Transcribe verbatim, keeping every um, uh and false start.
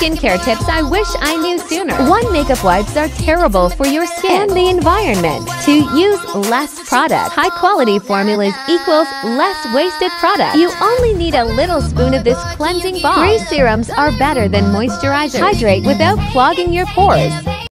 skincare tips I wish I knew sooner. One, makeup wipes are terrible for your skin and the environment. Two, use less product. High quality formulas equals less wasted product. You only need a little spoon of this cleansing balm. Three, serums are better than moisturizers. Hydrate without clogging your pores.